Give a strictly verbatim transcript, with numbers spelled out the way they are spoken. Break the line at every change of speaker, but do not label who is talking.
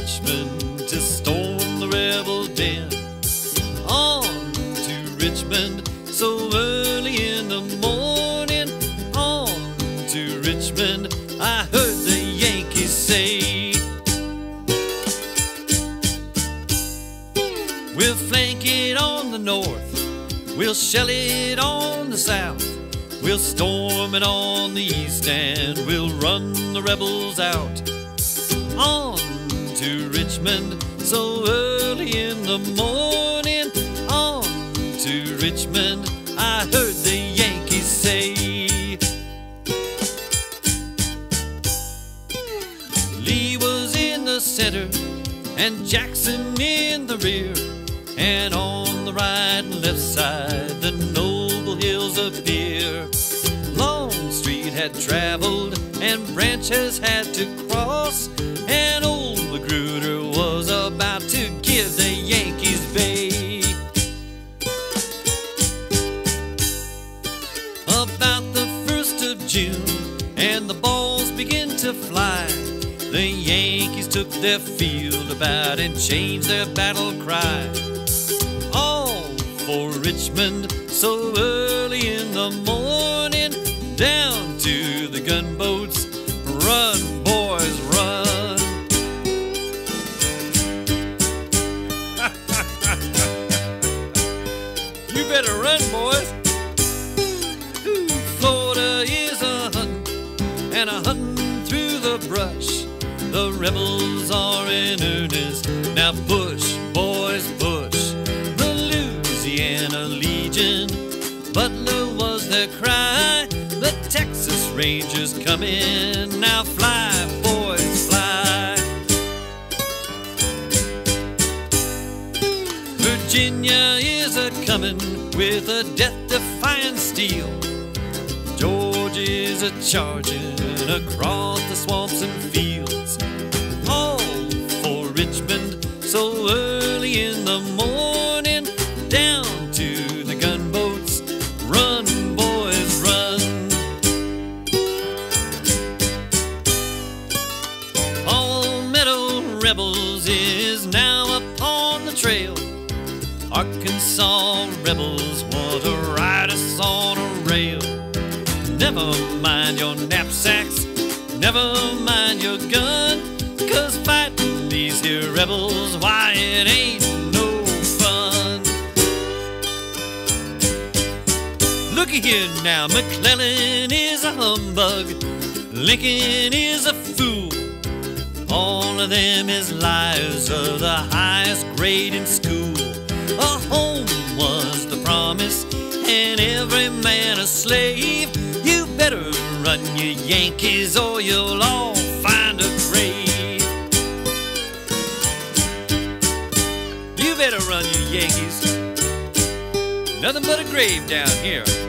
Richmond to storm the rebel den. On to Richmond so early in the morning. On to Richmond, I heard the Yankees say, we'll flank it on the north, we'll shell it on the south, we'll storm it on the east, and we'll run the rebels out. On to Richmond so early in the morning. On to Richmond, I heard the Yankees say. Lee was in the center and Jackson in the rear, and on the right and left side the noble hills appear. Longstreet had traveled and Branch has had to cross, and old Magruder was about to give the Yankees bay. About the first of June and the balls began to fly, the Yankees took their field about and changed their battle cry. All for Richmond so early in the morning. Down to the gunboats, run boys run. You better run, boys. Ooh, Florida is a huntin' and a huntin' through the brush. The rebels are in earnest, now push, boys, push. The Louisiana Legion, Butler was their cry. The Texas Rangers come in, now fly, boys, fly. Virginia is a-comin' with a death-defying steel. Georgia is a-chargin' across the swamps and fields. All for Richmond so early in the morning. Down to the gunboats, run, boys, run. Palmetto Rebels is now upon the trail. Arkansas rebels want to ride us on a rail. Never mind your knapsacks, never mind your gun, 'cause fighting these here rebels, why, it ain't no fun. Looky here now, McClellan is a humbug, Lincoln is a fool. All of them is liars of the highest grade in school. A home was the promise, and every man a slave. You better run, you Yankees, or you'll all find a grave. You better run, you Yankees. Nothing but a grave down here.